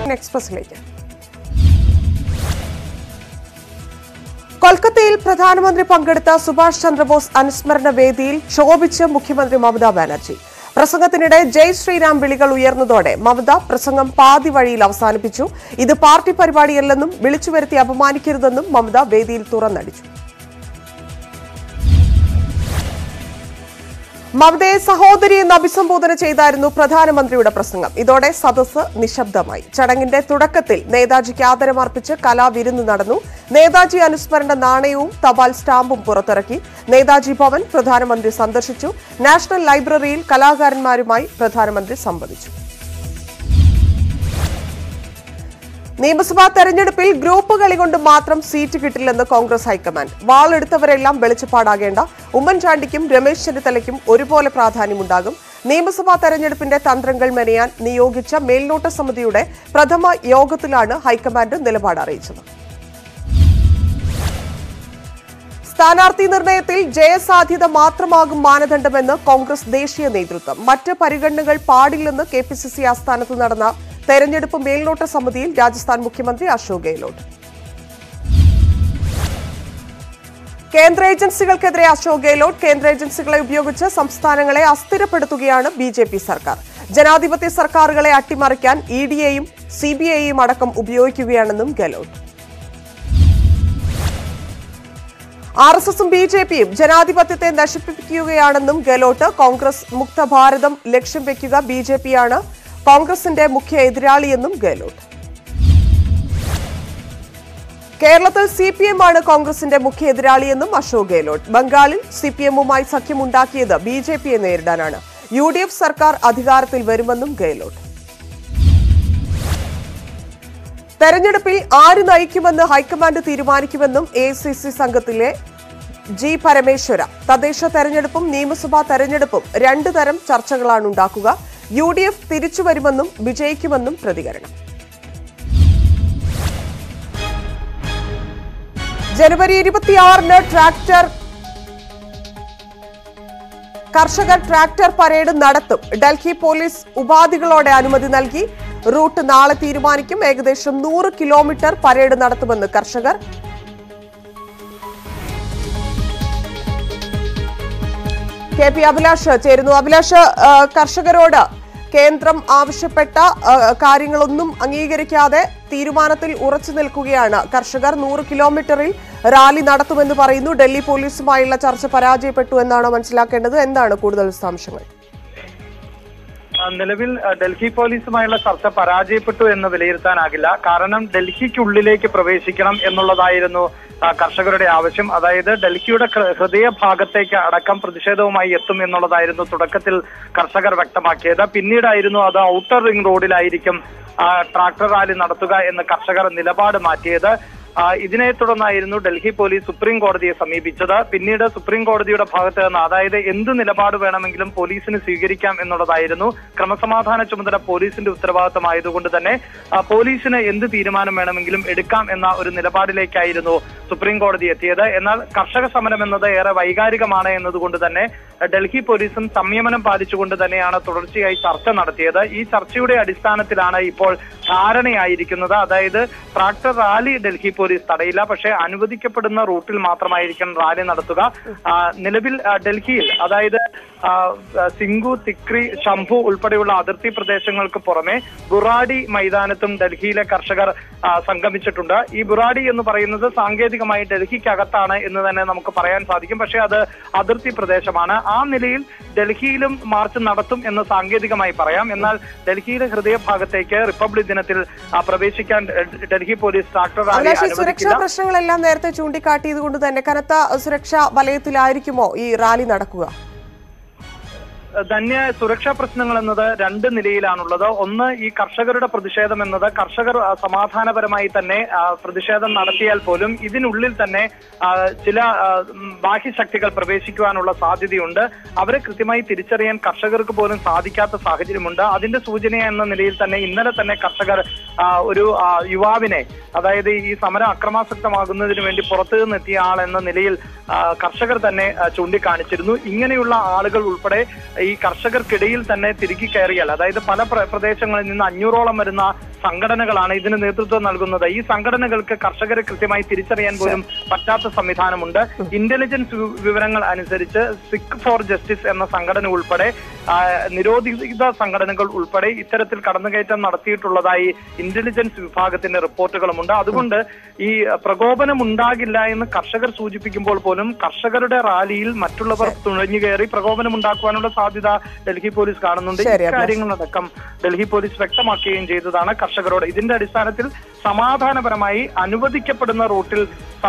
എക്സ്പ്രസിലേക്ക്. കൊൽക്കത്തയിൽ പ്രധാനമന്ത്രി പങ്കെടുത്ത സുഭാഷ് ചന്ദ്രബോസ് അനുസ്മരണ വേദിയിൽ ക്ഷോഭിച്ച് മുഖ്യമന്ത്രി മമതാ ബാനർജി. പ്രസംഗത്തിനിടെ ജയ് ശ്രീരാം വിളികൾ ഉയർന്നതോടെ മമത പ്രസംഗം പാതി വഴിയിൽ അവസാനിപ്പിച്ചു. ഇത് പാർട്ടി പരിപാടിയല്ലെന്നും വിളിച്ചുവരുത്തി അപമാനിക്കരുതെന്നും മമത വേദിയിൽ തുറന്നടിച്ചു. മമതയെ സഹോദരി എന്ന് അഭിസംബോധന ചെയ്തായിരുന്നു പ്രധാനമന്ത്രിയുടെ പ്രസംഗം. ഇതോടെ സദസ്സ് നിശബ്ദമായി. ചടങ്ങിന്റെ തുടക്കത്തിൽ നേതാജിക്ക് ആദരമർപ്പിച്ച് കലാവിരുന്ന് നടന്നു. നേതാജി അനുസ്മരണ നാണയവും തപാൽ സ്റ്റാമ്പും പുറത്തിറക്കി. നേതാജി ഭവൻ പ്രധാനമന്ത്രി സന്ദർശിച്ചു. നാഷണൽ ലൈബ്രറിയിൽ കലാകാരന്മാരുമായി പ്രധാനമന്ത്രി സംവദിച്ചു. നിയമസഭാ തെരഞ്ഞെടുപ്പിൽ ഗ്രൂപ്പ് കളി കൊണ്ട് മാത്രം സീറ്റ് കിട്ടില്ലെന്ന് കോൺഗ്രസ് ഹൈക്കമാൻഡ്. വാളെടുത്തവരെല്ലാം വെളിച്ചപ്പാടാകേണ്ട. ഉമ്മൻചാണ്ടിക്കും രമേശ് ചെന്നിത്തലയ്ക്കും ഒരുപോലെ പ്രാധാന്യമുണ്ടാകും. നിയമസഭാ തെരഞ്ഞെടുപ്പിന്റെ തന്ത്രങ്ങൾ മെനയാൻ നിയോഗിച്ച മേൽനോട്ട സമിതിയുടെ പ്രഥമ യോഗത്തിലാണ് ഹൈക്കമാൻഡ് നിലപാട് അറിയിച്ചത്. സ്ഥാനാർത്ഥി നിർണയത്തിൽ ജയസാധ്യത മാത്രമാകും മാനദണ്ഡമെന്ന് കോൺഗ്രസ് ദേശീയ നേതൃത്വം. മറ്റ് പരിഗണനകൾ പാടില്ലെന്ന് KPCC ആസ്ഥാനത്ത് നടന്ന തെരഞ്ഞെടുപ്പ് മേൽനോട്ട സമിതിയിൽ രാജസ്ഥാൻ മുഖ്യമന്ത്രി അശോക് ഗെഹ്ലോട്ട്. കേന്ദ്ര ഏജൻസികൾക്കെതിരെ അശോക് ഗെഹ്ലോട്ട്. കേന്ദ്ര ഏജൻസികളെ ഉപയോഗിച്ച് സംസ്ഥാനങ്ങളെ അസ്ഥിരപ്പെടുത്തുകയാണ് BJP സർക്കാർ. ജനാധിപത്യ സർക്കാരുകളെ അട്ടിമറിക്കാൻ EDയെയും CBIയെയും അടക്കം ഉപയോഗിക്കുകയാണെന്നും ഗെഹ്ലോട്ട്. RSSും BJPയും ജനാധിപത്യത്തെ നശിപ്പിക്കുകയാണെന്നും ഗെഹ്ലോട്ട്. കോൺഗ്രസ് മുക്ത ഭാരതം ലക്ഷ്യം വെക്കുക BJPയാണ് കോൺഗ്രസിന്റെ മുഖ്യ എതിരാളിയെന്നും ഗെഹ്ലോട്ട്. കേരളത്തിൽ CPM ആണ് കോൺഗ്രസിന്റെ മുഖ്യ എതിരാളിയെന്നും അശോക് ഗെഹ്ലോട്ട്. ബംഗാളിൽ CPMവുമായി സഖ്യമുണ്ടാക്കിയത് BJPയെ നേരിടാനാണ്. UDF സർക്കാർ അധികാരത്തിൽ വരുമെന്നും ഗെഹ്ലോട്ട്. തെരഞ്ഞെടുപ്പിൽ ആര് നയിക്കുമെന്ന് ഹൈക്കമാൻഡ് തീരുമാനിക്കുമെന്നും AICC സംഘത്തിലെ G. പരമേശ്വര. തദ്ദേശ തെരഞ്ഞെടുപ്പും നിയമസഭാ തെരഞ്ഞെടുപ്പും രണ്ടു തരം ചർച്ചകളാണ് ഉണ്ടാക്കുക. UDF തിരിച്ചുവരുമെന്നും വിജയിക്കുമെന്നും പ്രതികരണം. ജനുവരി 26-ന് കർഷകർ ട്രാക്ടർ പരേഡ് നടത്തും. ഡൽഹി പോലീസ് ഉപാധികളോടെ അനുമതി നൽകി. റൂട്ട് നാളെ തീരുമാനിക്കും. ഏകദേശം 100 കിലോമീറ്റർ പരേഡ് നടത്തുമെന്ന് കർഷകർ. KP അഭിലാഷ് ചേരുന്നു. അഭിലാഷ്, കർഷകരോട് കേന്ദ്രം ആവശ്യപ്പെട്ട കാര്യങ്ങളൊന്നും അംഗീകരിക്കാതെ തീരുമാനത്തിൽ ഉറച്ചു നിൽക്കുകയാണ് കർഷകർ. 100 കിലോമീറ്ററിൽ റാലി നടത്തുമെന്ന് പറയുന്നു. ഡൽഹി പോലീസുമായുള്ള ചർച്ച പരാജയപ്പെട്ടു എന്നാണ് മനസ്സിലാക്കേണ്ടത്. എന്താണ് കൂടുതൽ വിശദാംശങ്ങൾ? നിലവിൽ ഡൽഹി പോലീസുമായുള്ള ചർച്ച പരാജയപ്പെട്ടു എന്ന് വിലയിരുത്താനാകില്ല. കാരണം ഡൽഹിക്കുള്ളിലേക്ക് പ്രവേശിക്കണം എന്നുള്ളതായിരുന്നു കർഷകരുടെ ആവശ്യം. അതായത് ഡൽഹിയുടെ ഹൃദയഭാഗത്തേക്ക് അടക്കം പ്രതിഷേധവുമായി എത്തും എന്നുള്ളതായിരുന്നു തുടക്കത്തിൽ കർഷകർ വ്യക്തമാക്കിയത്. പിന്നീടായിരുന്നു അത് ഔട്ടർ റിംഗ് റോഡിലായിരിക്കും ട്രാക്ടർ റാലി നടത്തുക എന്ന് കർഷകർ നിലപാട് മാറ്റിയത്. ഇതിനെ തുടർന്നായിരുന്നു ഡൽഹി പോലീസ് സുപ്രീം കോടതിയെ സമീപിച്ചത്. പിന്നീട് സുപ്രീം കോടതിയുടെ ഭാഗത്ത് നിന്ന് അതായത് എന്ത് നിലപാട് വേണമെങ്കിലും പോലീസിന് സ്വീകരിക്കാം എന്നുള്ളതായിരുന്നു. ക്രമസമാധാന ചുമതല പോലീസിന്റെ ഉത്തരവാദിത്തമായതുകൊണ്ട് തന്നെ പോലീസിന് എന്ത് തീരുമാനം വേണമെങ്കിലും എടുക്കാം എന്ന ഒരു നിലപാടിലേക്കായിരുന്നു സുപ്രീം കോടതി എത്തിയത്. എന്നാൽ കർഷക സമരം എന്നത് ഏറെ വൈകാരികമാണ് എന്നതുകൊണ്ട് തന്നെ ഡൽഹി പോലീസും സംയമനം പാലിച്ചുകൊണ്ട് തന്നെയാണ് തുടർച്ചയായി ചർച്ച നടത്തിയത്. ഈ ചർച്ചയുടെ അടിസ്ഥാനത്തിലാണ് ഇപ്പോൾ ധാരണയായിരിക്കുന്നത്. അതായത് ട്രാക്ടർ റാലി ഡൽഹി പോലീസ് തടയില്ല, പക്ഷേ അനുവദിക്കപ്പെടുന്ന റൂട്ടിൽ മാത്രമായിരിക്കും റാലി നടത്തുക. നിലവിൽ ഡൽഹിയിൽ അതായത് സിംഗു, തിക്രി, ശംഭു ഉൾപ്പെടെയുള്ള അതിർത്തി പ്രദേശങ്ങൾക്ക് പുറമെ ബുറാഡി മൈതാനത്തും ഡൽഹിയിലെ കർഷകർ സംഗമിച്ചിട്ടുണ്ട്. ഈ ബുറാഡി എന്ന് പറയുന്നത് സാങ്കേതികമായി ഡൽഹിക്കകത്താണ് എന്ന് തന്നെ നമുക്ക് പറയാൻ സാധിക്കും. പക്ഷേ അത് അതിർത്തി പ്രദേശമാണ്. ആ നിലയിൽ ഡൽഹിയിലും മാർച്ച് നടത്തും എന്ന് സാങ്കേതികമായി പറയാം. എന്നാൽ ഡൽഹിയിലെ ഹൃദയഭാഗത്തേക്ക് റിപ്പബ്ലിക് ദിനത്തിൽ പ്രവേശിക്കാൻ ഡൽഹി പോലീസ് ട്രാക്ടർ റാലി സുരക്ഷാ പ്രശ്നങ്ങളെല്ലാം നേരത്തെ ചൂണ്ടിക്കാട്ടിയത് കൊണ്ട് തന്നെ കനത്ത സുരക്ഷാ വലയത്തിലായിരിക്കുമോ ഈ റാലി നടക്കുക? തന്നെ സുരക്ഷാ പ്രശ്നങ്ങൾ എന്നത് രണ്ട് നിലയിലാണുള്ളത്. ഒന്ന്, ഈ കർഷകരുടെ പ്രതിഷേധം എന്നത് കർഷകർ സമാധാനപരമായി തന്നെ പ്രതിഷേധം നടത്തിയാൽ പോലും ഇതിനുള്ളിൽ തന്നെ ചില ബാഹ്യശക്തികൾ പ്രവേശിക്കുവാനുള്ള സാധ്യതയുണ്ട്. അവരെ കൃത്യമായി തിരിച്ചറിയാൻ കർഷകർക്ക് പോലും സാധിക്കാത്ത സാഹചര്യമുണ്ട്. അതിന്റെ സൂചന എന്ന നിലയിൽ തന്നെ ഇന്നലെ തന്നെ കർഷകർ ഒരു യുവാവിനെ, അതായത് ഈ സമരം അക്രമാസക്തമാകുന്നതിന് വേണ്ടി പുറത്തു നിന്നെത്തിയ ആൾ എന്ന നിലയിൽ കർഷകർ തന്നെ ചൂണ്ടിക്കാണിച്ചിരുന്നു. ഇങ്ങനെയുള്ള ആളുകൾ ഉൾപ്പെടെ ഈ കർഷകർക്കിടയിൽ തന്നെ തിരുകി കയറിയാൽ, അതായത് പല പ്രദേശങ്ങളിൽ നിന്ന് 500ഓളം വരുന്ന സംഘടനകളാണ് ഇതിന് നേതൃത്വം നൽകുന്നത്. ഈ സംഘടനകൾക്ക് കർഷകരെ കൃത്യമായി തിരിച്ചറിയാൻ പോലും പറ്റാത്ത സംവിധാനമുണ്ട്. ഇന്റലിജൻസ് വിവരങ്ങൾ അനുസരിച്ച് സിക്ക് ഫോർ ജസ്റ്റിസ് എന്ന സംഘടന ഉൾപ്പെടെ നിരോധിത സംഘടനകൾ ഉൾപ്പെടെ ഇത്തരത്തിൽ കടന്നുകയറ്റം നടത്തിയിട്ടുള്ളതായി ഇന്റലിജൻസ് വിഭാഗത്തിന്റെ റിപ്പോർട്ടുകളുമുണ്ട്. അതുകൊണ്ട് ഈ പ്രകോപനം ഉണ്ടാകില്ല എന്ന് കർഷകർ സൂചിപ്പിക്കുമ്പോൾ പോലും കർഷകരുടെ റാലിയിൽ മറ്റുള്ളവർ തുഴഞ്ഞു കയറി പ്രകോപനം ഉണ്ടാക്കുവാനുള്ള സാധ്യത ഡൽഹി പോലീസ് കാണുന്നുണ്ട്. ഇക്കാര്യങ്ങളടക്കം ഡൽഹി പോലീസ് വ്യക്തമാക്കുകയും ചെയ്തതാണ് കർഷകരോട്. ഇതിന്റെ അടിസ്ഥാനത്തിൽ സമാധാനപരമായി അനുവദിക്കപ്പെടുന്ന റൂട്ടിൽ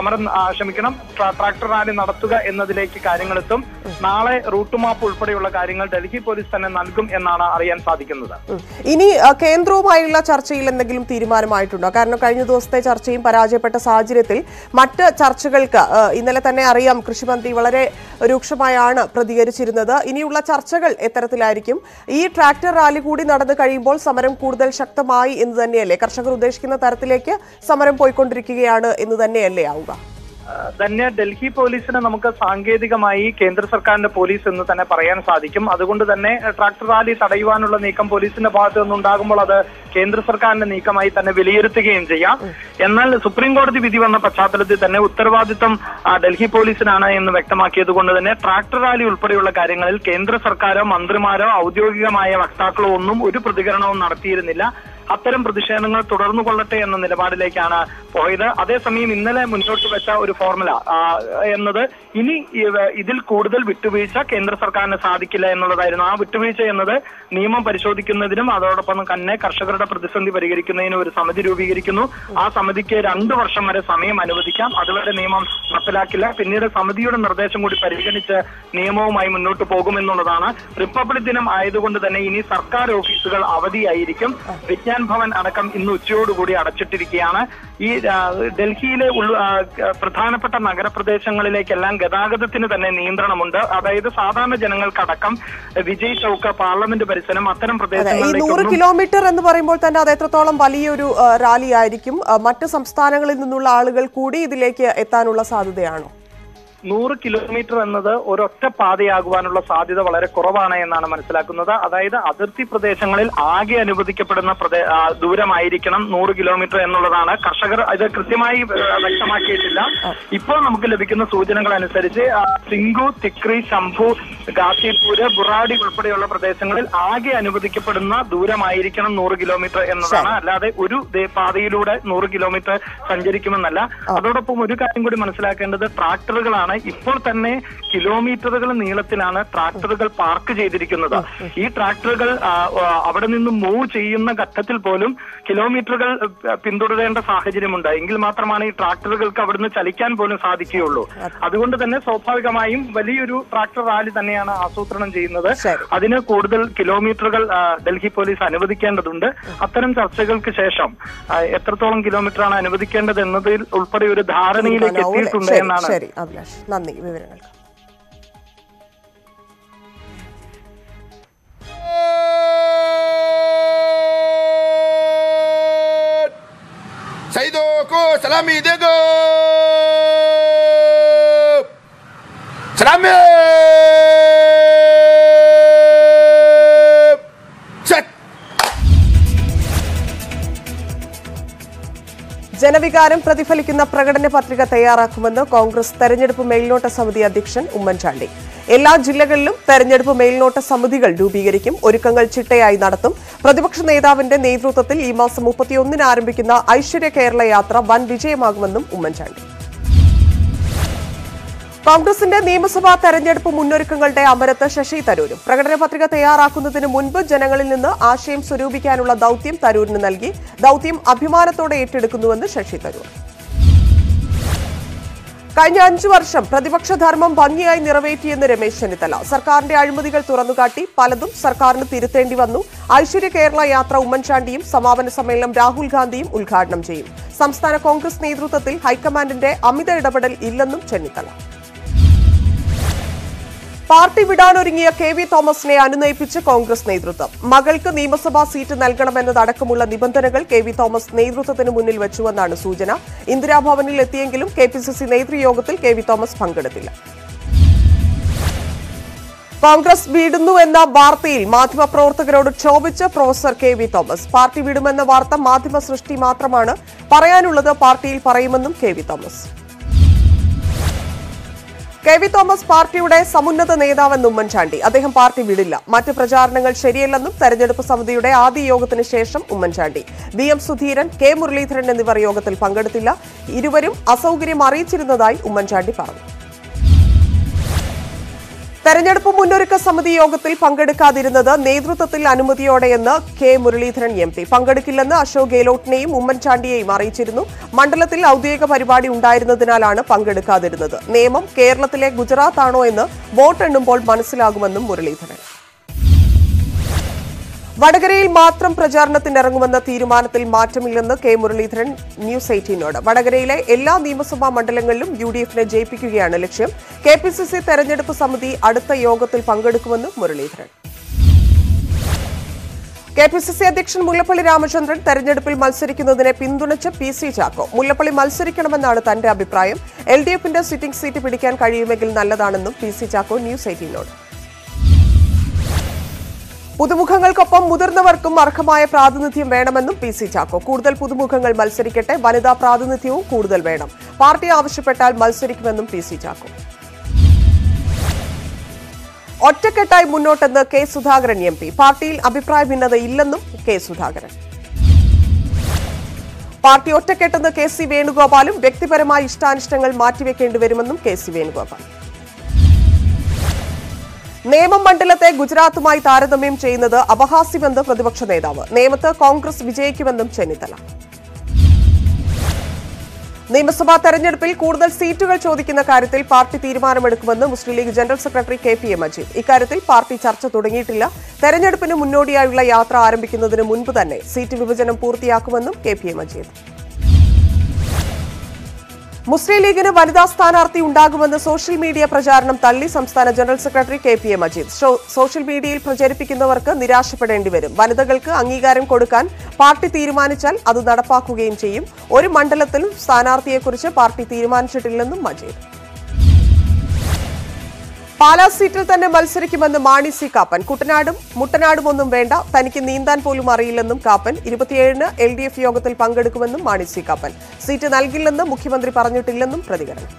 ട്രാക്ടർ റാലി നടത്തുക എന്നതിലേക്ക് കാര്യങ്ങളെത്തും. നാളെ റൂട്ട് മാപ്പ് ഉൾപ്പെടെയുള്ള കാര്യങ്ങൾ ഡൽഹി പോലീസ് തന്നെ നൽകും എന്നാണ് അറിയാൻ സാധിക്കുന്നത്. ഇനി കേന്ദ്രവുമായുള്ള ചർച്ചയിൽ എന്തെങ്കിലും തീരുമാനമായിട്ടുണ്ടോ? കാരണം കഴിഞ്ഞ ദിവസത്തെ ചർച്ചയും പരാജയപ്പെട്ട സാഹചര്യത്തിൽ മറ്റ് ചർച്ചകൾക്ക് ഇന്നലെ തന്നെ അറിയാം കൃഷിമന്ത്രി വളരെ രൂക്ഷമായാണ് പ്രതികരിച്ചിരുന്നത്. ഇനിയുള്ള ചർച്ചകൾ എത്തരത്തിലായിരിക്കും? ഈ ട്രാക്ടർ റാലി കൂടി നടന്നു കഴിയുമ്പോൾ സമരം കൂടുതൽ ശക്തമായി എന്ന് തന്നെയല്ലേ? കർഷകർ ഉദ്ദേശിക്കുന്ന തരത്തിലേക്ക് സമരം പോയിക്കൊണ്ടിരിക്കുകയാണ് എന്ന് തന്നെയല്ലേ ആവുക? തന്നെ ഡൽഹി പോലീസിനെ നമുക്ക് സാങ്കേതികമായി കേന്ദ്ര സർക്കാരിന്റെ പോലീസ് എന്ന് തന്നെ പറയാൻ സാധിക്കും. അതുകൊണ്ട് തന്നെ ട്രാക്ടർ റാലി തടയുവാനുള്ള നീക്കം പോലീസിന്റെ ഭാഗത്തു നിന്നുണ്ടാകുമ്പോൾ അത് കേന്ദ്ര സർക്കാരിന്റെ നീക്കമായി തന്നെ വിലയിരുത്തുകയും ചെയ്യാം. എന്നാൽ സുപ്രീം കോടതി വിധി വന്ന പശ്ചാത്തലത്തിൽ തന്നെ ഉത്തരവാദിത്വം ഡൽഹി പോലീസിനാണ് എന്ന് വ്യക്തമാക്കിയത് കൊണ്ട് തന്നെ ട്രാക്ടർ റാലി ഉൾപ്പെടെയുള്ള കാര്യങ്ങളിൽ കേന്ദ്ര സർക്കാരോ മന്ത്രിമാരോ ഔദ്യോഗികമായ വക്താക്കളോ ഒന്നും ഒരു പ്രതികരണവും നടത്തിയിരുന്നില്ല. അത്തരം പ്രതിഷേധങ്ങൾ തുടർന്നു കൊള്ളട്ടെ എന്ന നിലപാടിലേക്കാണ് പോയത്. അതേസമയം ഇന്നലെ മുന്നോട്ട് വെച്ച ഒരു ഫോർമുല എന്നത് ഇനി ഇതിൽ കൂടുതൽ വിട്ടുവീഴ്ച കേന്ദ്ര സർക്കാരിന് സാധിക്കില്ല എന്നുള്ളതായിരുന്നു. ആ വിട്ടുവീഴ്ച എന്നത് നിയമം പരിശോധിക്കുന്നതിനും അതോടൊപ്പം തന്നെ കർഷകരുടെ പ്രതിസന്ധി പരിഹരിക്കുന്നതിനും ഒരു സമിതി രൂപീകരിക്കുന്നു. ആ സമിതിക്ക് 2 വർഷം വരെ സമയം അനുവദിക്കാം. അതുവരെ നിയമം നടപ്പിലാക്കില്ല. പിന്നീട് സമിതിയുടെ നിർദ്ദേശം കൂടി പരിഗണിച്ച് നിയമവുമായി മുന്നോട്ട് പോകുമെന്നുള്ളതാണ്. റിപ്പബ്ലിക് ദിനം ആയതുകൊണ്ട് തന്നെ ഇനി സർക്കാർ ഓഫീസുകൾ അവധിയായിരിക്കും. വിജ്ഞാൻ ഭവൻ അടക്കം ഇന്ന് ഉച്ചയോടുകൂടി അടച്ചിട്ടിരിക്കുകയാണ്. ഈ ഡൽഹിയിലെ പ്രധാനപ്പെട്ട നഗരപ്രദേശങ്ങളിലേക്കെല്ലാം ഗതാഗതത്തിന് തന്നെ നിയന്ത്രണമുണ്ട്. അതായത് സാധാരണ ജനങ്ങൾക്കടക്കം വിജയ് ചൌക്ക്, പാർലമെന്റ് പരിസരം അത്തരം പ്രദേശങ്ങളിലേക്ക് 100 കിലോമീറ്റർ എന്ന് പറയുമ്പോൾ തന്നെ അത് എത്രത്തോളം വലിയൊരു റാലി ആയിരിക്കും? മറ്റ് സംസ്ഥാനങ്ങളിൽ നിന്നുള്ള ആളുകൾ കൂടി ഇതിലേക്ക് എത്താനുള്ള സാധ്യതയാണോ? 100 കിലോമീറ്റർ എന്നത് ഒരൊറ്റ പാതയാകുവാനുള്ള സാധ്യത വളരെ കുറവാണ് എന്നാണ് മനസ്സിലാക്കുന്നത്. അതായത് അതിർത്തി പ്രദേശങ്ങളിൽ ആകെ അനുവദിക്കപ്പെടുന്ന ദൂരമായിരിക്കണം 100 കിലോമീറ്റർ എന്നുള്ളതാണ്. കർഷകർ ഇത് കൃത്യമായി വ്യക്തമാക്കിയിട്ടില്ല. ഇപ്പോൾ നമുക്ക് ലഭിക്കുന്ന സൂചനകൾ അനുസരിച്ച് സിംഗു, തിക്രി, ശംഭു, ഗാസിപൂര്, ബുറാഡി ഉൾപ്പെടെയുള്ള പ്രദേശങ്ങളിൽ ആകെ അനുവദിക്കപ്പെടുന്ന ദൂരമായിരിക്കണം 100 കിലോമീറ്റർ എന്നതാണ്. അല്ലാതെ ഒരു പാതയിലൂടെ 100 കിലോമീറ്റർ സഞ്ചരിക്കുമെന്നല്ല. അതോടൊപ്പം ഒരു കാര്യം കൂടി മനസ്സിലാക്കേണ്ടത് ട്രാക്ടറുകളാണ്. ഇപ്പോൾ തന്നെ കിലോമീറ്ററുകൾ നീളത്തിലാണ് ട്രാക്ടറുകൾ പാർക്ക് ചെയ്തിരിക്കുന്നത്. ഈ ട്രാക്ടറുകൾ അവിടെ നിന്ന് മൂവ് ചെയ്യുന്ന ഘട്ടത്തിൽ പോലും കിലോമീറ്ററുകൾ പിന്തുടരേണ്ട സാഹചര്യമുണ്ട്. എങ്കിൽ മാത്രമാണ് ഈ ട്രാക്ടറുകൾക്ക് അവിടുന്ന് ചലിക്കാൻ പോലും സാധിക്കുകയുള്ളൂ. അതുകൊണ്ട് തന്നെ സ്വാഭാവികമായും വലിയൊരു ട്രാക്ടർ റാലി തന്നെയാണ് ആസൂത്രണം ചെയ്യുന്നത്. അതിന് കൂടുതൽ കിലോമീറ്ററുകൾ ഡൽഹി പോലീസ് അനുവദിക്കേണ്ടതുണ്ട്. അത്തരം ചർച്ചകൾക്ക് ശേഷം എത്രത്തോളം കിലോമീറ്ററാണ് അനുവദിക്കേണ്ടത് എന്നതിൽ ഉൾപ്പെടെ ഒരു ധാരണയിലേക്ക് എത്തിയിട്ടുണ്ട് എന്നാണ്. നന്ദി വിവരങ്ങൾക്ക്. Saido ko salami dego salami set. ജനവികാരം പ്രതിഫലിക്കുന്ന പ്രകടന പത്രിക തയ്യാറാക്കുമെന്ന് കോൺഗ്രസ് തെരഞ്ഞെടുപ്പ് മേൽനോട്ട സമിതി അധ്യക്ഷൻ ഉമ്മൻചാണ്ടി. എല്ലാ ജില്ലകളിലും തെരഞ്ഞെടുപ്പ് മേൽനോട്ട സമിതികൾ രൂപീകരിക്കും. ഒരുക്കങ്ങൾ ചിട്ടയായി നടത്തും. പ്രതിപക്ഷ നേതാവിന്റെ നേതൃത്വത്തിൽ ഈ മാസം 31-ന് ആരംഭിക്കുന്ന ഐശ്വര്യ കേരള യാത്ര വൻ വിജയമാകുമെന്നും ഉമ്മൻചാണ്ടി. കോൺഗ്രസിന്റെ നിയമസഭാ തെരഞ്ഞെടുപ്പ് മുന്നൊരുക്കങ്ങളുടെ അമരത്ത് ശശി തരൂരും. പ്രകടന പത്രിക തയ്യാറാക്കുന്നതിന് മുൻപ് ജനങ്ങളിൽ നിന്ന് ആശയം സ്വരൂപിക്കാനുള്ള ദൌത്യം തരൂരിന് നൽകി. ദൌത്യം അഭിമാനത്തോടെ ഏറ്റെടുക്കുന്നുവെന്ന് ശശി തരൂർ. കഴിഞ്ഞ 5 വർഷം പ്രതിപക്ഷ ധർമ്മം ഭംഗിയായി നിറവേറ്റിയെന്ന് രമേശ് ചെന്നിത്തല. സർക്കാരിന്റെ അഴിമതികൾ തുറന്നുകാട്ടി പലതും സർക്കാരിന് തിരുത്തേണ്ടി വന്നു. ഐശ്വര്യ കേരള യാത്ര ഉമ്മൻചാണ്ടിയും സമാപന സമ്മേളനം രാഹുൽ ഗാന്ധിയും ഉദ്ഘാടനം ചെയ്യും. സംസ്ഥാന കോൺഗ്രസ് നേതൃത്വത്തിൽ ഹൈക്കമാൻഡിന്റെ അമിത ഇടപെടൽ ഇല്ലെന്നും ചെന്നിത്തല. പാർട്ടി വിടാനൊരുങ്ങിയ KV തോമസിനെ അനുനയിപ്പിച്ച് കോൺഗ്രസ് നേതൃത്വം. മകൾക്ക് നിയമസഭാ സീറ്റ് നൽകണമെന്നതടക്കമുള്ള നിബന്ധനകൾ KV തോമസ് നേതൃത്വത്തിന് മുന്നിൽ വെച്ചുവെന്നാണ് സൂചന. ഇന്ദിരാഭവനിൽ എത്തിയെങ്കിലും KPCC നേതൃയോഗത്തിൽ KV തോമസ് പങ്കെടുത്തില്ല. കോൺഗ്രസ് വിടുന്നുവെന്ന വാർത്തയിൽ മാധ്യമപ്രവർത്തകരോട് ക്ഷോഭിച്ച് പ്രൊഫസർ കെ.വി. തോമസ്. പാർട്ടി വിടുമെന്ന വാർത്ത മാധ്യമ സൃഷ്ടി മാത്രമാണ്, പറയാനുള്ളത് പാർട്ടിയിൽ പറയുമെന്നും കെ.വി. തോമസ്. കെ.വി. തോമസ് പാർട്ടിയുടെ സമുന്നത നേതാവെന്ന് ഉമ്മൻചാണ്ടി. അദ്ദേഹം പാർട്ടി വിടില്ല. മറ്റ് പ്രചാരണങ്ങൾ ശരിയല്ലെന്നും തെരഞ്ഞെടുപ്പ് സമിതിയുടെ ആദ്യ യോഗത്തിന് ശേഷം ഉമ്മൻചാണ്ടി. വി.എം. സുധീരൻ, കെ. മുരളീധരൻ എന്നിവർ യോഗത്തിൽ പങ്കെടുത്തില്ല. ഇരുവരും അസൌകര്യം അറിയിച്ചിരുന്നതായി ഉമ്മൻചാണ്ടി പറഞ്ഞു. തെരഞ്ഞെടുപ്പ് മുന്നൊരുക്ക സമിതി യോഗത്തിൽ പങ്കെടുക്കാതിരുന്നത് നേതൃത്വത്തിൽ അനുമതിയോടെയെന്ന് കെ. Muraleedharan M P. പങ്കെടുക്കില്ലെന്ന് അശോക് ഗെഹ്ലോട്ടിനെയും ഉമ്മൻചാണ്ടിയെയും അറിയിച്ചിരുന്നു. മണ്ഡലത്തിൽ ഔദ്യോഗിക പരിപാടി ഉണ്ടായിരുന്നതിനാലാണ് പങ്കെടുക്കാതിരുന്നത്. നിയമം കേരളത്തിലെ ഗുജറാത്താണോ എന്ന് വോട്ടെണ്ണുമ്പോൾ മനസ്സിലാകുമെന്നും മുരളീധരൻ. വടകരയിൽ മാത്രം പ്രചാരണത്തിനിറങ്ങുമെന്ന തീരുമാനത്തിൽ മാറ്റമില്ലെന്ന് കെ. മുരളീധരൻ ന്യൂസ് 18നോട്. വടകരയിലെ എല്ലാ നിയമസഭാ മണ്ഡലങ്ങളിലും യു.ഡി.എഫിനെ ജയിപ്പിക്കുകയാണ് ലക്ഷ്യം. കെ.പി.സി.സി തെരഞ്ഞെടുപ്പ് സമിതി അടുത്ത യോഗത്തിൽ പങ്കെടുക്കുമെന്നും മുരളീധരൻ. കെ.പി.സി.സി അധ്യക്ഷൻ മുല്ലപ്പള്ളി രാമചന്ദ്രൻ തെരഞ്ഞെടുപ്പിൽ മത്സരിക്കുന്നതിനെ പിന്തുണച്ച് പി.സി. ചാക്കോ. മുല്ലപ്പള്ളി മത്സരിക്കണമെന്നാണ് തന്റെ അഭിപ്രായം. എൽ.ഡി.എഫിന്റെ സിറ്റിംഗ് സീറ്റ് പിടിക്കാൻ കഴിയുമെങ്കിൽ നല്ലതാണെന്നും പി.സി. ചാക്കോ ന്യൂസ് 18നോട്. പുതുമുഖങ്ങൾക്കൊപ്പം മുതിർന്നവർക്കും അർഹമായ പ്രാതിനിധ്യം വേണമെന്നും പി.സി. ചാക്കോ. കൂടുതൽ പുതുമുഖങ്ങൾ മത്സരിക്കട്ടെ, വനിതാ പ്രാതിനിധ്യവും കൂടുതൽ വേണം. പാർട്ടി ആവശ്യപ്പെട്ടാൽ മത്സരിക്കുമെന്നും പി.സി. ചാക്കോ. ഒറ്റക്കെട്ടായി മുന്നോട്ടെന്ന് കെ. Sudhakaran M P. പാർട്ടിയിൽ അഭിപ്രായ ഭിന്നതയില്ലെന്നും കെ. സുധാകരൻ. പാർട്ടി ഒറ്റക്കെട്ടെന്ന് കെ. സി. വേണുഗോപാലും വ്യക്തിപരമായ ഇഷ്ടാനിഷ്ടങ്ങൾ മാറ്റിവെക്കേണ്ടിവരുമെന്നും കെ. സി. വേണുഗോപാൽ. നേമം മണ്ഡലത്തെ ഗുജറാത്തുമായി താരതമ്യം ചെയ്യുന്നത് അപഹാസ്യമെന്ന് പ്രതിപക്ഷ നേതാവ്. നേമത്ത് കോൺഗ്രസ് വിജയിക്കുമെന്നും ചെന്നിത്തല. നിയമസഭാ തെരഞ്ഞെടുപ്പിൽ കൂടുതൽ സീറ്റുകൾ ചോദിക്കുന്ന കാര്യത്തിൽ പാർട്ടി തീരുമാനമെടുക്കുമെന്ന് Muslim League general secretary K P A. Majeed. ഇക്കാര്യത്തിൽ പാർട്ടി ചർച്ച തുടങ്ങിയിട്ടില്ല. തെരഞ്ഞെടുപ്പിന് മുന്നോടിയായുള്ള യാത്ര ആരംഭിക്കുന്നതിന് മുൻപ് തന്നെ സീറ്റ് വിഭജനം പൂർത്തിയാക്കുമെന്നും കെ.പി.എ. മജീദ്. മുസ്ലിം ലീഗിന് വനിതാ സ്ഥാനാർത്ഥി ഉണ്ടാകുമെന്ന് സോഷ്യൽ മീഡിയ പ്രചാരണം തള്ളി സംസ്ഥാന general secretary K P A. Majeed. Social മീഡിയയിൽ പ്രചരിപ്പിക്കുന്നവർക്ക് നിരാശപ്പെടേണ്ടി വരും. വനിതകൾക്ക് അംഗീകാരം കൊടുക്കാൻ പാർട്ടി തീരുമാനിച്ചാൽ അത് നടപ്പാക്കുകയും ചെയ്യും. ഒരു മണ്ഡലത്തിലും സ്ഥാനാർത്ഥിയെക്കുറിച്ച് പാർട്ടി തീരുമാനിച്ചിട്ടില്ലെന്നും മജീദ്. പാലാ സീറ്റിൽ തന്നെ മത്സരിക്കുമെന്ന് മാണി സി കാപ്പൻ. കുട്ടനാടും മുട്ടനാടും ഒന്നും വേണ്ട, തനിക്ക് നീന്താൻ പോലും അറിയില്ലെന്നും കാപ്പൻ. 27-ന് എൽ.ഡി.എഫ് യോഗത്തിൽ പങ്കെടുക്കുമെന്നും മാണി സി കാപ്പൻ. സീറ്റ് നൽകില്ലെന്ന് മുഖ്യമന്ത്രി പറഞ്ഞിട്ടില്ലെന്നും പ്രതികരണം.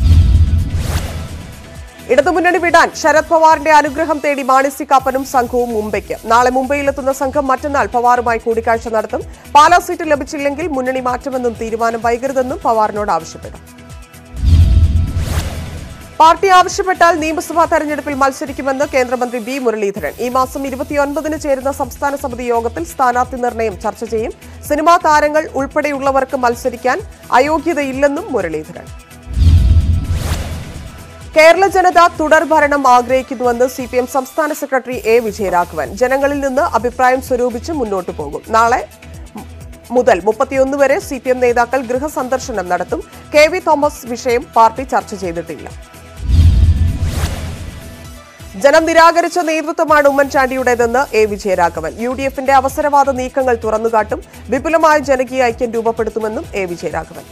ഇടതുമുന്നണി വിടാൻ ശരത് പവാറിന്റെ അനുഗ്രഹം തേടി മാണി സി കാപ്പനും സംഘവും മുംബൈക്ക്. നാളെ മുംബൈയിലെത്തുന്ന സംഘം മറ്റന്നാൾ പവാറുമായി കൂടിക്കാഴ്ച നടത്തും. പാലാ സീറ്റ് ലഭിച്ചില്ലെങ്കിൽ മുന്നണി മാറ്റുമെന്നും തീരുമാനം വൈകരുതെന്നും പവാറിനോട് ആവശ്യപ്പെട്ടു. പാർട്ടി ആവശ്യപ്പെട്ടാൽ നിയമസഭാ തെരഞ്ഞെടുപ്പിൽ മത്സരിക്കുമെന്ന് കേന്ദ്രമന്ത്രി വി. മുരളീധരൻ. ഈ മാസം 29-ന് ചേരുന്ന സംസ്ഥാന സമിതി യോഗത്തിൽ സ്ഥാനാർത്ഥി നിർണയം ചർച്ച ചെയ്യും. സിനിമാ താരങ്ങൾ ഉൾപ്പെടെയുള്ളവർക്ക് മത്സരിക്കാൻ അയോഗ്യതയില്ലെന്നും മുരളീധരൻ. കേരള ജനത തുടർ ഭരണം ആഗ്രഹിക്കുന്നുവെന്ന് CPM സംസ്ഥാന സെക്രട്ടറി എ. വിജയരാഘവൻ. ജനങ്ങളിൽ നിന്ന് അഭിപ്രായം സ്വരൂപിച്ച് മുന്നോട്ടു പോകും. നാളെ മുതൽ 31 വരെ CPM നേതാക്കൾ ഗൃഹസന്ദർശനം നടത്തും. കെ.വി. തോമസ് വിഷയം പാർട്ടി ചർച്ച ചെയ്തിട്ടില്ല. ജനം നിരാകരിച്ച നേതൃത്വമാണ് ഉമ്മൻചാണ്ടിയുടേതെന്ന് എ. വിജയരാഘവൻ. UDF-ന്റെ അവസരവാദ നീക്കങ്ങൾ തുറന്നുകാട്ടും. വിപുലമായ ജനകീയ ഐക്യം രൂപപ്പെടുത്തുമെന്നും എ. വിജയരാഘവൻ.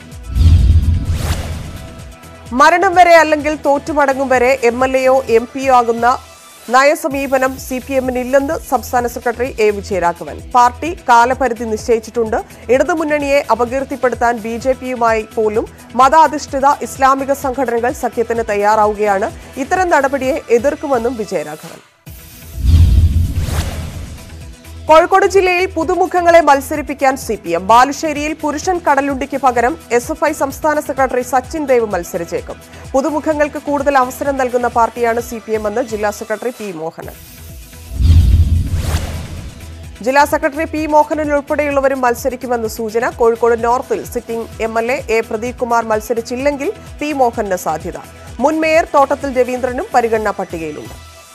മരണം വരെ അല്ലെങ്കിൽ തോറ്റുമടങ്ങും വരെ MLA-യോ MP-യോ ആകുന്ന നയസമീപനം CPM-നില്ലെന്ന് സംസ്ഥാന സെക്രട്ടറി എ. വിജയരാഘവൻ. പാർട്ടി കാലപരിധി നിശ്ചയിച്ചിട്ടുണ്ട്. ഇടതുമുന്നണിയെ അപകീർത്തിപ്പെടുത്താൻ BJP-യുമായി പോലും മതാധിഷ്ഠിത ഇസ്ലാമിക സംഘടനകൾ സഖ്യത്തിന് തയ്യാറാവുകയാണ്. ഇത്തരം നടപടിയെ എതിർക്കുമെന്നും വിജയരാഘവൻ. കോഴിക്കോട് ജില്ലയിൽ പുതുമുഖങ്ങളെ മത്സരിപ്പിക്കാൻ CPM. ബാലുശ്ശേരിയിൽ പുരുഷൻ കടലുണ്ടിക്ക് പകരം SFI സംസ്ഥാന സെക്രട്ടറി സച്ചിൻ ദേവ് മത്സരിച്ചേക്കും. പുതുമുഖങ്ങൾക്ക് കൂടുതൽ അവസരം നൽകുന്ന പാർട്ടിയാണ് CPM എന്ന് ജില്ലാ സെക്രട്ടറി പി. മോഹനൻ. ജില്ലാ സെക്രട്ടറി പി. മോഹനൻ ഉൾപ്പെടെയുള്ളവരും മത്സരിക്കുമെന്ന് സൂചന. കോഴിക്കോട് നോർത്തിൽ sitting MLA A. Pradeep Kumar മത്സരിച്ചില്ലെങ്കിൽ പി. മോഹനന് സാധ്യത. മുൻ മേയർ തോട്ടത്തിൽ രവീന്ദ്രനും പരിഗണനാ പട്ടികയിലുണ്ട്.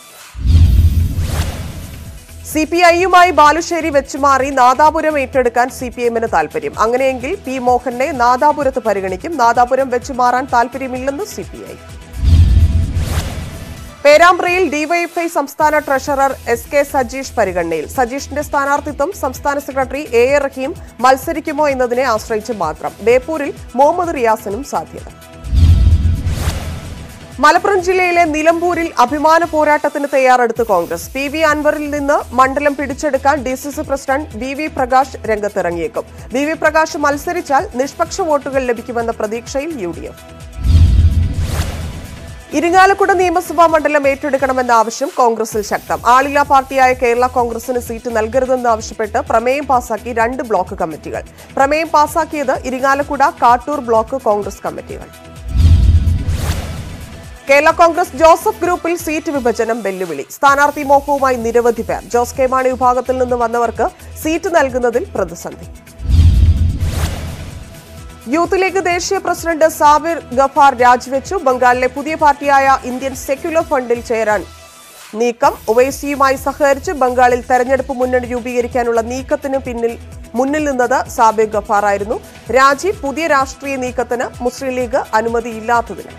CPI-യുമായി ബാലുശ്ശേരി വെച്ചുമാറി നാദാപുരം ഏറ്റെടുക്കാൻ CPM-ന് താൽപര്യം. അങ്ങനെയെങ്കിൽ പി. മോഹനെ നാദാപുരത്ത് പരിഗണിക്കും. നാദാപുരം വെച്ചുമാറാൻ താൽപര്യമില്ലെന്ന് CPI. പേരാമ്പ്രയിൽ DYFI സംസ്ഥാന ട്രഷറർ SK സജീഷ് പരിഗണനയിൽ. സജീഷിന്റെ സ്ഥാനാർത്ഥിത്വം സംസ്ഥാന സെക്രട്ടറി A. റഹീം മത്സരിക്കുമോ എന്നതിനെ ആശ്രയിച്ച് മാത്രം. ബേപ്പൂരിൽ മുഹമ്മദ് റിയാസിനും സാധ്യത. മലപ്പുറം ജില്ലയിലെ നിലമ്പൂരിൽ അഭിമാന പോരാട്ടത്തിന് തയ്യാറെടുത്ത് കോൺഗ്രസ്. പി.വി. അൻവറിൽ നിന്ന് മണ്ഡലം പിടിച്ചെടുക്കാൻ ഡിസിസി പ്രസിഡന്റ് വി. പ്രകാശ് രംഗത്തിറങ്ങിയേക്കും. വി. പ്രകാശ് മത്സരിച്ചാൽ നിഷ്പക്ഷ വോട്ടുകൾ ലഭിക്കുമെന്ന പ്രതീക്ഷയിൽ UDF. ഇരിങ്ങാലക്കുട നിയമസഭാ മണ്ഡലം ഏറ്റെടുക്കണമെന്ന ആവശ്യം കോൺഗ്രസിൽ ശക്തം. ആളില്ലാ പാർട്ടിയായ കേരള കോൺഗ്രസിന് സീറ്റ് നൽകരുതെന്നാവശ്യപ്പെട്ട് പ്രമേയം പാസാക്കി 2 ബ്ലോക്ക് കമ്മിറ്റികൾ. പ്രമേയം പാസാക്കിയത് ഇരിങ്ങാലക്കുട, കാട്ടൂർ ബ്ലോക്ക് കോൺഗ്രസ് കമ്മിറ്റികൾ. കേരള കോൺഗ്രസ് ജോസഫ് ഗ്രൂപ്പിൽ സീറ്റ് വിഭജനം വെല്ലുവിളി. സ്ഥാനാർത്ഥി മോഹവുമായി നിരവധി പേർ. ജോസ് കെ മാണി വിഭാഗത്തിൽ നിന്ന് വന്നവർക്ക് സീറ്റ് നൽകുന്നതിൽ പ്രതിസന്ധി. യൂത്ത് ലീഗ് ദേശീയ പ്രസിഡന്റ് സാബിർ ഗഫാർ രാജിവെച്ചു. ബംഗാളിലെ പുതിയ പാർട്ടിയായ ഇന്ത്യൻ സെക്യുലർ ഫണ്ടിൽ ചേരാൻ നീക്കം. ഒവൈസിയുമായി സഹകരിച്ച് ബംഗാളിൽ തെരഞ്ഞെടുപ്പ് മുന്നണി രൂപീകരിക്കാനുള്ള നീക്കത്തിന് മുന്നിൽ നിന്നത് സാബിർ ഗഫാർ ആയിരുന്നു. രാജി പുതിയ രാഷ്ട്രീയ നീക്കത്തിന് മുസ്ലിം ലീഗ് അനുമതിയില്ലാത്തതിന്.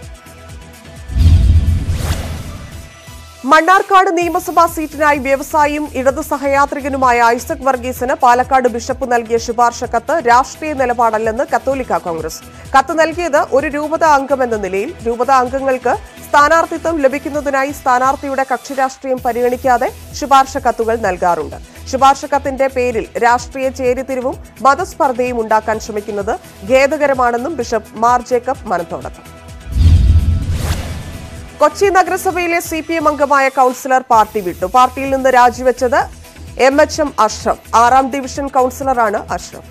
മണ്ണാർക്കാട് നിയമസഭാ സീറ്റിനായി വ്യവസായിയും ഇടതു സഹയാത്രികനുമായ ഐസക് വർഗീസിന് പാലക്കാട് ബിഷപ്പ് നൽകിയ ശുപാർശ കത്ത് രാഷ്ട്രീയ നിലപാടല്ലെന്ന് കത്തോലിക്ക കോൺഗ്രസ്. കത്ത് നൽകിയത് ഒരു രൂപത അംഗമെന്ന നിലയിൽ. രൂപത അംഗങ്ങൾക്ക് സ്ഥാനാർത്ഥിത്വം ലഭിക്കുന്നതിനായി സ്ഥാനാർത്ഥിയുടെ കക്ഷിരാഷ്ട്രീയം പരിഗണിക്കാതെ ശുപാർശ കത്തുകൾ നൽകാറുണ്ട്. ശുപാർശ കത്തിന്റെ പേരിൽ രാഷ്ട്രീയ ചേരിതിരിവും മതസ്പർദ്ധയും ഉണ്ടാക്കാൻ ശ്രമിക്കുന്നത് ഖേദകരമാണെന്നും ബിഷപ്പ് മാർ ജേക്കബ് മനത്തോടത്ത്. കൊച്ചി നഗരസഭയിലെ CPM അംഗമായ കൌൺസിലർ പാർട്ടി വിട്ടു. പാർട്ടിയിൽ നിന്ന് രാജിവെച്ചത് MHM അഷ്റഫ്. 6ാം ഡിവിഷൻ കൌൺസിലറാണ് അഷ്റഫ്.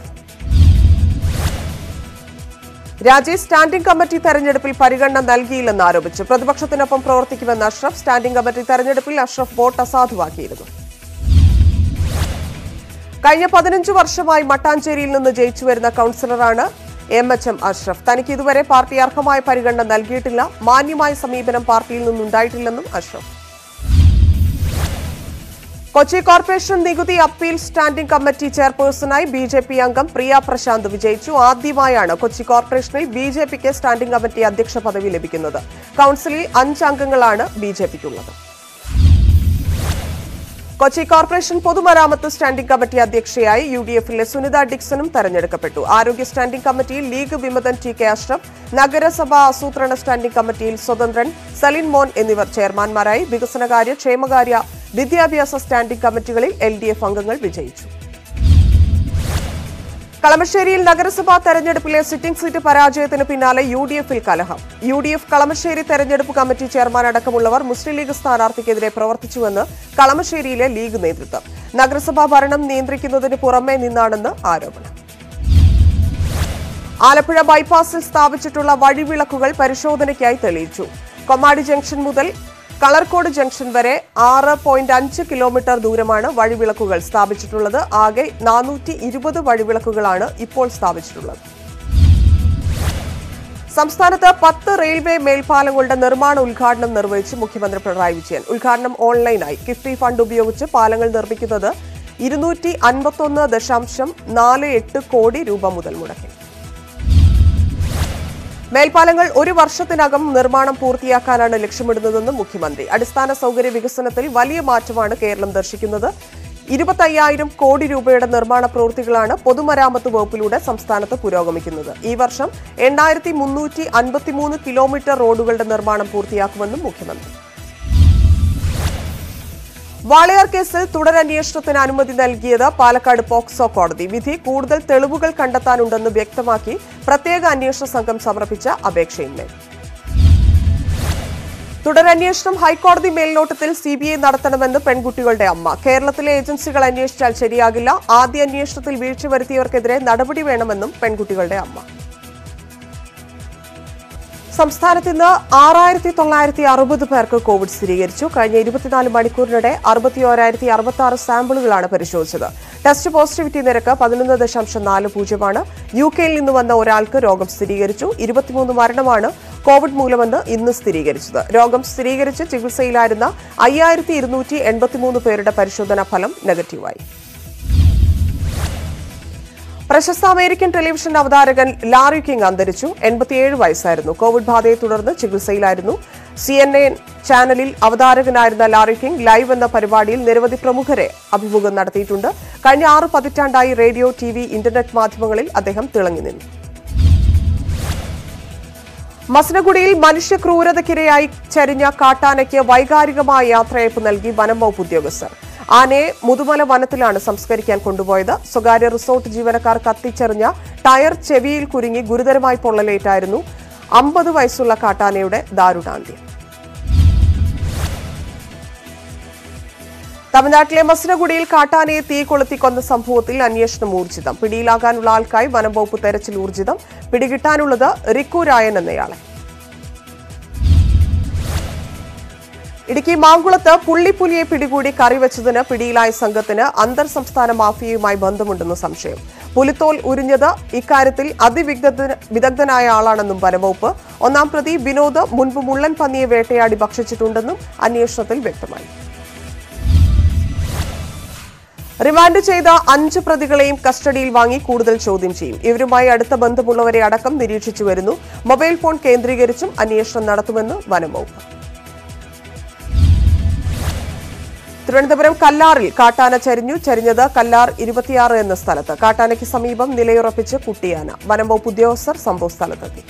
രാജി സ്റ്റാൻഡിംഗ് കമ്മിറ്റി തെരഞ്ഞെടുപ്പിൽ പരിഗണന നൽകിയില്ലെന്ന് ആരോപിച്ചു. പ്രതിപക്ഷത്തിനൊപ്പം പ്രവർത്തിക്കുമെന്ന് അഷ്റഫ്. സ്റ്റാൻഡിംഗ് കമ്മിറ്റി തെരഞ്ഞെടുപ്പിൽ അഷ്റഫ് വോട്ട് അസാധുവാക്കിയിരുന്നു. കഴിഞ്ഞ 15 വർഷമായി മട്ടാഞ്ചേരിയിൽ നിന്ന് ജയിച്ചുവരുന്ന കൌൺസിലറാണ് MHM അഷ്റഫ്. തനിക്ക് ഇതുവരെ പാർട്ടി അർഹമായ പരിഗണന നൽകിയിട്ടില്ല. മാന്യമായ സമീപനം പാർട്ടിയിൽ നിന്നുണ്ടായിട്ടില്ലെന്നും അഷ്റഫ്. കൊച്ചി കോർപ്പറേഷൻ നികുതി അപ്പീൽ സ്റ്റാൻഡിംഗ് കമ്മിറ്റി ചെയർപേഴ്സണായി BJP അംഗം പ്രിയ പ്രശാന്ത് വിജയിച്ചു. ആദ്യമായാണ് കൊച്ചി കോർപ്പറേഷനിൽ BJPക്ക് സ്റ്റാൻഡിംഗ് കമ്മിറ്റി അധ്യക്ഷ പദവി ലഭിക്കുന്നത്. കൌൺസിലിൽ 5 അംഗങ്ങളാണ് BJPക്കുള്ളത്. കൊച്ചി കോർപ്പറേഷൻ പൊതുമരാമത്ത് സ്റ്റാൻഡിംഗ് കമ്മിറ്റി അധ്യക്ഷയായി UDFിലെ സുനിത ഡിക്സണും തെരഞ്ഞെടുക്കപ്പെട്ടു. ആരോഗ്യ സ്റ്റാൻഡിംഗ് കമ്മിറ്റിയിൽ ലീഗ് വിമതൻ TK അഷ്റഫ്, നഗരസഭാ ആസൂത്രണ സ്റ്റാൻഡിംഗ് കമ്മിറ്റിയിൽ സ്വതന്ത്രൻ സലിൻ മോൻ എന്നിവർ ചെയർമാൻമാരായി. വികസനകാര്യ, ക്ഷേമകാര്യ, വിദ്യാഭ്യാസ സ്റ്റാൻഡിംഗ് കമ്മിറ്റികളിൽ LDF അംഗങ്ങൾ വിജയിച്ചു. കളമശ്ശേരിയിൽ നഗരസഭാ തെരഞ്ഞെടുപ്പിലെ സിറ്റിംഗ് സീറ്റ് പരാജയത്തിന് പിന്നാലെ UDFിൽ കലഹം. UDF കളമശ്ശേരി തെരഞ്ഞെടുപ്പ് കമ്മിറ്റി ചെയർമാൻ അടക്കമുള്ളവർ മുസ്ലിം ലീഗ് സ്ഥാനാർത്ഥിക്കെതിരെ പ്രവർത്തിച്ചുവെന്ന് കളമശ്ശേരിയിലെ ലീഗ് നേതൃത്വം. നഗരസഭാ ഭരണം നിയന്ത്രിക്കുന്നതിന് പുറമെ നിന്നാണെന്ന് ആരോപണം. ആലപ്പുഴ ബൈപ്പാസിൽ സ്ഥാപിച്ചിട്ടുള്ള വഴിവിളക്കുകൾ പരിശോധനയ്ക്കായി തെളിയിച്ചു. കൊമ്മാടി ജംഗ്ഷൻ മുതൽ കളർക്കോട് ജംഗ്ഷൻ വരെ 6.5 കിലോമീറ്റർ ദൂരമാണ് വഴിവിളക്കുകൾ സ്ഥാപിച്ചിട്ടുള്ളത്. ആകെ 420 വഴിവിളക്കുകളാണ് ഇപ്പോൾ സ്ഥാപിച്ചിട്ടുള്ളത്. സംസ്ഥാനത്ത് 10 റെയിൽവേ മേൽപ്പാലങ്ങളുടെ നിർമ്മാണ ഉദ്ഘാടനം നിർവഹിച്ച് മുഖ്യമന്ത്രി പിണറായി വിജയൻ. ഉദ്ഘാടനം ഓൺലൈനായി. കിഫ്ബി ഫണ്ട് ഉപയോഗിച്ച് പാലങ്ങൾ നിർമ്മിക്കുന്നത് 251.48 കോടി രൂപ മുതൽ മുടക്കി. മേൽപ്പാലങ്ങൾ 1 വർഷത്തിനകം നിർമ്മാണം പൂർത്തിയാക്കാനാണ് ലക്ഷ്യമിടുന്നതെന്നും മുഖ്യമന്ത്രി. അടിസ്ഥാന സൗകര്യ വികസനത്തിൽ വലിയ മാറ്റമാണ് കേരളം ദർശിക്കുന്നത്. 25,000 കോടി രൂപയുടെ നിർമ്മാണ പ്രവൃത്തികളാണ് പൊതുമരാമത്ത് വകുപ്പിലൂടെ സംസ്ഥാനത്ത് പുരോഗമിക്കുന്നത്. ഈ വർഷം 8,353 കിലോമീറ്റർ റോഡുകളുടെ നിർമ്മാണം പൂർത്തിയാക്കുമെന്നും മുഖ്യമന്ത്രി. വാളയാർ കേസിൽ തുടരന്വേഷണത്തിന് അനുമതി നൽകിയത് പാലക്കാട് പോക്സോ കോടതി. വിധി കൂടുതൽ തെളിവുകൾ കണ്ടെത്താനുണ്ടെന്ന് വ്യക്തമാക്കി പ്രത്യേക അന്വേഷണ സംഘം സമർപ്പിച്ച അപേക്ഷയിന്മേൽ. തുടരന്വേഷണം ഹൈക്കോടതി മേൽനോട്ടത്തിൽ CBI നടത്തണമെന്ന് പെൺകുട്ടികളുടെ അമ്മ. കേരളത്തിലെ ഏജൻസികൾ അന്വേഷിച്ചാൽ ശരിയാകില്ല. ആദ്യ അന്വേഷണത്തിൽ വീഴ്ച വരുത്തിയവർക്കെതിരെ നടപടി വേണമെന്നും പെൺകുട്ടികളുടെ അമ്മ. സംസ്ഥാനത്ത് ഇന്ന് 6,960 പേർക്ക് കോവിഡ് സ്ഥിരീകരിച്ചു. കഴിഞ്ഞ 24 മണിക്കൂറിനിടെ 61,066 സാമ്പിളുകളാണ് പരിശോധിച്ചത്. ടെസ്റ്റ് പോസിറ്റിവിറ്റി നിരക്ക് 11.40%. UK-യിൽ നിന്ന് വന്ന ഒരാൾക്ക് രോഗം സ്ഥിരീകരിച്ചു. 23 മരണമാണ് കോവിഡ് മൂലമെന്ന് ഇന്ന് സ്ഥിരീകരിച്ചത്. രോഗം സ്ഥിരീകരിച്ച് ചികിത്സയിലായിരുന്ന 5,283 പേരുടെ പരിശോധനാ ഫലം നെഗറ്റീവായി. പ്രശസ്ത അമേരിക്കൻ ടെലിവിഷൻ അവതാരകൻ ലാറി കിങ് അന്തരിച്ചു. 87 വയസ്സായിരുന്നു. കോവിഡ് ബാധയെ തുടർന്ന് ചികിത്സയിലായിരുന്നു. CNN ചാനലിൽ അവതാരകനായിരുന്ന ലാറി കിങ് ലൈവ് എന്ന പരിപാടിയിൽ നിരവധി പ്രമുഖരെ അഭിമുഖം നടത്തിയിട്ടുണ്ട്. കഴിഞ്ഞ 6 പതിറ്റാണ്ടായി റേഡിയോ, TV, ഇന്റർനെറ്റ് മാധ്യമങ്ങളിൽ അദ്ദേഹം തിളങ്ങി നിന്നു. മസനഗുഡിയിൽ മനുഷ്യക്രൂരതയ്ക്കിരയായി ചരിഞ്ഞ കാട്ടാനയ്ക്ക് വൈകാരികമായ യാത്രയയപ്പ് നൽകി വനം വകുപ്പ് ഉദ്യോഗസ്ഥർ. ആനയെ മുതുമല വനത്തിലാണ് സംസ്കരിക്കാൻ കൊണ്ടുപോയത്. സ്വകാര്യ റിസോർട്ട് ജീവനക്കാർ കത്തിച്ചെറിഞ്ഞ ടയർ ചെവിയിൽ കുരുങ്ങി ഗുരുതരമായി പൊള്ളലേറ്റായിരുന്നു 50 വയസ്സുള്ള കാട്ടാനയുടെ ദാരുണാന്ത്യം. തമിഴ്നാട്ടിലെ മസനഗുഡിയിൽ കാട്ടാനയെ തീ കൊളുത്തി കൊന്ന സംഭവത്തിൽ അന്വേഷണം ഊർജിതം. പിടിയിലാകാനുള്ള ആൾക്കായി വനം വകുപ്പ് തെരച്ചിൽ ഊർജിതം. പിടികിട്ടാനുള്ളത് റിക്കു രായൻ എന്നയാളെ. ഇടുക്കി മാങ്കുളത്ത് പുള്ളിപ്പുലിയെ പിടികൂടി കറിവെച്ചതിന് പിടിയിലായ സംഘത്തിന് അന്തർ സംസ്ഥാന മാഫിയയുമായി ബന്ധമുണ്ടെന്ന് സംശയം. പുലിത്തോൽ ഉരിഞ്ഞത് ഇക്കാര്യത്തിൽ അതിവിദഗ്ധനായ ആളാണെന്നും വനംവകുപ്പ്. ഒന്നാം പ്രതി വിനോദ് മുൻപ് മുള്ളൻ പന്നിയെ വേട്ടയാടി ഭക്ഷിച്ചിട്ടുണ്ടെന്നും അന്വേഷണത്തിൽ വ്യക്തമായി. റിമാൻഡ് ചെയ്ത 5 പ്രതികളെയും കസ്റ്റഡിയിൽ വാങ്ങി കൂടുതൽ ചോദ്യം ചെയ്യും. ഇവരുമായി അടുത്ത ബന്ധമുള്ളവരെ അടക്കം നിരീക്ഷിച്ചു വരുന്നു. മൊബൈൽ ഫോൺ കേന്ദ്രീകരിച്ചും അന്വേഷണം നടത്തുമെന്ന് വനംവകുപ്പ്. തിരുവനന്തപുരം കല്ലാറിൽ കാട്ടാന ചരിഞ്ഞത് കല്ലാർ 26 എന്ന സ്ഥലത്ത്. കാട്ടാനയ്ക്ക് സമീപം നിലയുറപ്പിച്ച് കുട്ടിയാന. വനംവകുപ്പ് ഉദ്യോഗസ്ഥർ സംഭവസ്ഥലത്തെത്തി.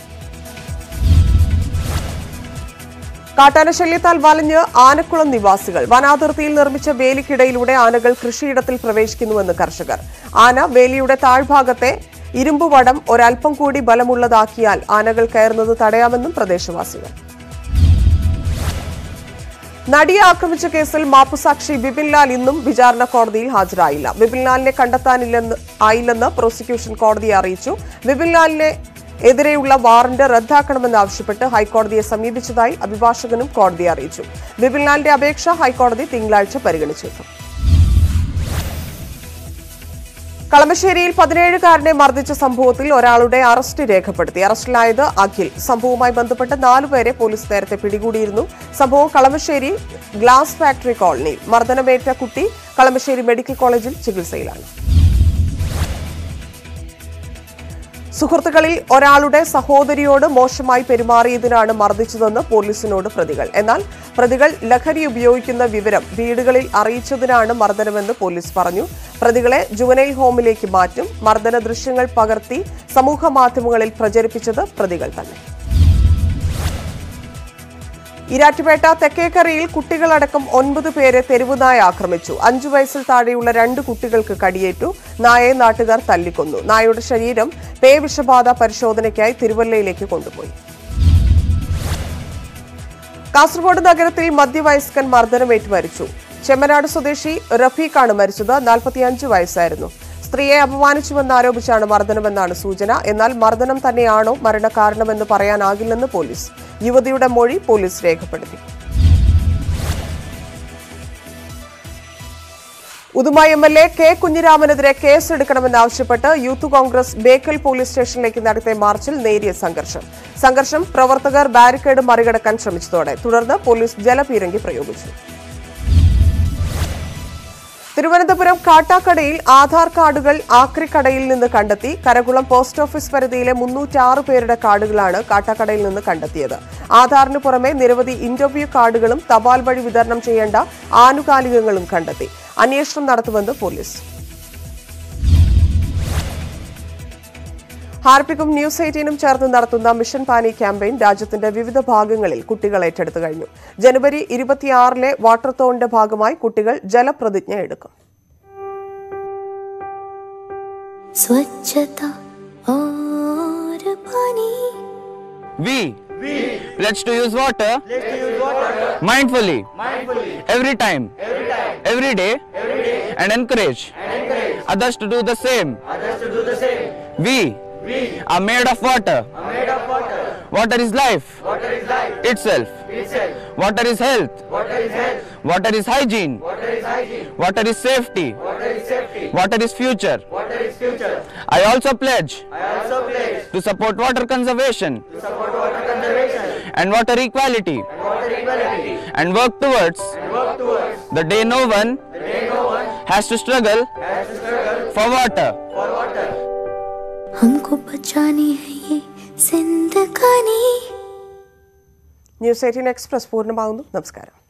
കാട്ടാന ശല്യത്താൽ വലഞ്ഞ് ആനക്കുളം നിവാസികൾ. വനാതിർത്തിയിൽ നിർമ്മിച്ച വേലിക്കിടയിലൂടെ ആനകൾ കൃഷിയിടത്തിൽ പ്രവേശിക്കുന്നുവെന്ന് കർഷകർ. ആന വേലിയുടെ താഴ്ഭാഗത്തെ ഇരുമ്പ് വടം ഒരൽപ്പം കൂടി ബലമുള്ളതാക്കിയാൽ ആനകൾ കയറുന്നത് തടയാമെന്നും പ്രദേശവാസികൾ. നടിയെ ആക്രമിച്ച കേസിൽ മാപ്പുസാക്ഷി ബിപിൻലാൽ ഇന്നും വിചാരണ കോടതിയിൽ ഹാജരായില്ല. ബിപിൻലാലിനെ കണ്ടെത്താനില്ലെന്ന് പ്രോസിക്യൂഷൻ കോടതിയെ അറിയിച്ചു. ബിപിൻലാലിനെ എതിരെയുള്ള വാറന്റ് റദ്ദാക്കണമെന്നാവശ്യപ്പെട്ട് ഹൈക്കോടതിയെ സമീപിച്ചതായി അഭിഭാഷകനും കോടതിയെ അറിയിച്ചു. ബിപിൻലാലിന്റെ അപേക്ഷ ഹൈക്കോടതി തിങ്കളാഴ്ച പരിഗണിച്ചേക്കും. കളമശ്ശേരിയിൽ 17-കാരനെ മർദ്ദിച്ച സംഭവത്തിൽ ഒരാളുടെ അറസ്റ്റ് രേഖപ്പെടുത്തി. അറസ്റ്റിലായത് അഖിൽ. സംഭവവുമായി ബന്ധപ്പെട്ട് 4 പേരെ പോലീസ് നേരത്തെ പിടികൂടിയിരുന്നു. സംഭവം കളമശ്ശേരി ഗ്ലാസ് ഫാക്ടറി കോളനിയിൽ. മർദ്ദനമേറ്റ കുട്ടി കളമശ്ശേരി മെഡിക്കൽ കോളേജിൽ ചികിത്സയിലാണ്. സുഹൃത്തുക്കളിൽ ഒരാളുടെ സഹോദരിയോട് മോശമായി പെരുമാറിയതിനാണ് മർദ്ദിച്ചതെന്ന് പോലീസിനോട് പ്രതികൾ. എന്നാൽ പ്രതികൾ ലഹരി ഉപയോഗിക്കുന്ന വിവരം വീടുകളിൽ അറിയിച്ചതിനാണ് മർദ്ദനമെന്ന് പോലീസ് പറഞ്ഞു. പ്രതികളെ ജുവനൈൽ ഹോമിലേക്ക് മാറ്റും. മർദ്ദന ദൃശ്യങ്ങൾ പകർത്തി സമൂഹമാധ്യമങ്ങളിൽ പ്രചരിപ്പിച്ചത് പ്രതികൾ തന്നെ. ഇരാറ്റുപേട്ട തെക്കേക്കരയിൽ കുട്ടികളടക്കം 9 പേരെ തെരുവുനായ ആക്രമിച്ചു. 5 വയസ്സിൽ താഴെയുള്ള 2 കുട്ടികൾക്ക് കടിയേറ്റു. നായയെ നാട്ടുകാർ തല്ലിക്കൊന്നു. നായയുടെ ശരീരം പേവിഷബാധ പരിശോധനയ്ക്കായി തിരുവല്ലയിലേക്ക് കൊണ്ടുപോയി. കാസർഗോഡ് നഗരത്തിൽ മധ്യവയസ്കൻ മർദ്ദനമേറ്റ് മരിച്ചു. ചെമ്മനാട് സ്വദേശി റഫീഖാണ് മരിച്ചത്. 45 വയസ്സായിരുന്നു. സ്ത്രീയെ അപമാനിച്ചുവെന്നാരോപിച്ചാണ് മർദ്ദനമെന്നാണ് സൂചന. എന്നാൽ മർദ്ദനം തന്നെയാണോ മരണകാരണമെന്ന് പറയാനാകില്ലെന്ന് പോലീസ്. യുവതിയുടെ മൊഴി പോലീസ് രേഖപ്പെടുത്തി. ഉദുമ MLA കെ കുഞ്ഞിരാമനെതിരെ കേസെടുക്കണമെന്നാവശ്യപ്പെട്ട് യൂത്ത് കോൺഗ്രസ് ബേക്കൽ പോലീസ് സ്റ്റേഷനിലേക്ക് നടത്തിയ മാർച്ചിൽ നേരിയ സംഘർഷം പ്രവർത്തകർ ബാരിക്കേഡ് മറികടക്കാൻ ശ്രമിച്ചതോടെ തുടർന്ന് പോലീസ് ജലപീരങ്കി പ്രയോഗിച്ചു. തിരുവനന്തപുരം കാട്ടാക്കടയിൽ ആധാർ കാർഡുകൾ ആക്രിക്കടയിൽ നിന്ന് കണ്ടെത്തി. കരകുളം പോസ്റ്റ് ഓഫീസ് പരിധിയിലെ 306 പേരുടെ കാർഡുകളാണ് കാട്ടാക്കടയിൽ നിന്ന് കണ്ടെത്തിയത്. ആധാറിന് പുറമെ നിരവധി ഇന്റർവ്യൂ കാർഡുകളും തപാൽ വഴി വിതരണം ചെയ്യേണ്ട ആനുകാലികങ്ങളും കണ്ടെത്തി. അന്വേഷണം നടത്തുമെന്ന് പോലീസ്. ഹാർപ്പിക്കും ന്യൂസ് 18 ചേർന്ന് നടത്തുന്ന മിഷൻ പാനി ക്യാമ്പയിൻ രാജ്യത്തിന്റെ വിവിധ ഭാഗങ്ങളിൽ കുട്ടികൾ ഏറ്റെടുത്തു കഴിഞ്ഞു. ജനുവരി 26-ലെ വാട്ടർത്തോണിന്റെ ഭാഗമായി കുട്ടികൾ ജലപ്രതിജ്ഞ എടുക്കും. സ്വച്ഛത और पानी. We pledge to use water mindfully every time, every day, and encourage others to do the same. We are made of water. Water is life itself. Water is health. Water is hygiene. Water is safety. Water is future. I also pledge to support water conservation and water equality and work towards the day no one has to struggle for water. हमको बचानी है ये जिंदगानी. News 18 express പൂർണ്ണമാകുന്നു. നമസ്കാരം.